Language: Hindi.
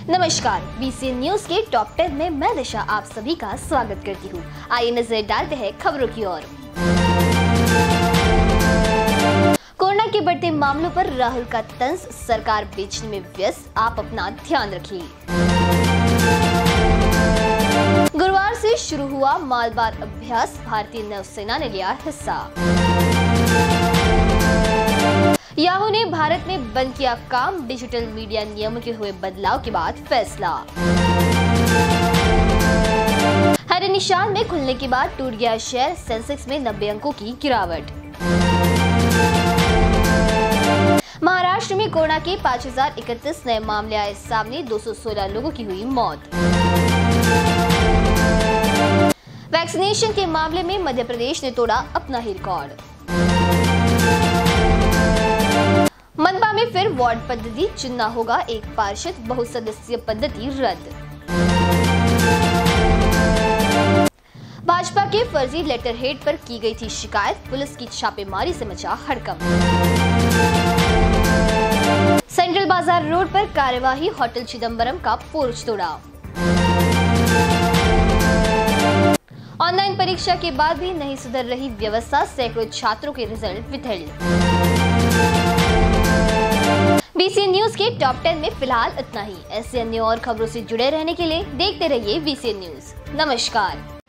नमस्कार, बीसीएन न्यूज के टॉप 10 में मैं दिशा आप सभी का स्वागत करती हूँ। आइए नजर डालते हैं खबरों की ओर। कोरोना के बढ़ते मामलों पर राहुल का तंज, सरकार बेचने में व्यस्त, आप अपना ध्यान रखिए। गुरुवार से शुरू हुआ मालबार अभ्यास, भारतीय नौसेना ने लिया हिस्सा। याहू ने भारत में बंद किया काम, डिजिटल मीडिया नियमों के हुए बदलाव के बाद फैसला। हरे निशान में खुलने के बाद टूट गया शेयर, सेंसेक्स में 90 अंकों की गिरावट। महाराष्ट्र में कोरोना के 5031 नए मामले आए सामने, 216 लोगों की हुई मौत। वैक्सीनेशन के मामले में मध्य प्रदेश ने तोड़ा अपना ही रिकॉर्ड। मनपा में फिर वार्ड पद्धति, चुनना होगा एक पार्षद, बहुसदस्यीय पद्धति रद्द। भाजपा के फर्जी लेटर हेड पर की गई थी शिकायत, पुलिस की छापेमारी से मचा हड़कंप। सेंट्रल बाजार रोड पर कार्यवाही, होटल चिदंबरम का पोर्च तोड़ा। ऑनलाइन परीक्षा के बाद भी नहीं सुधर रही व्यवस्था, सैकड़ों छात्रों के रिजल्ट विफल। बीसीएन न्यूज के टॉप 10 में फिलहाल इतना ही। ऐसे अन्य और खबरों से जुड़े रहने के लिए देखते रहिए बीसीएन न्यूज। नमस्कार।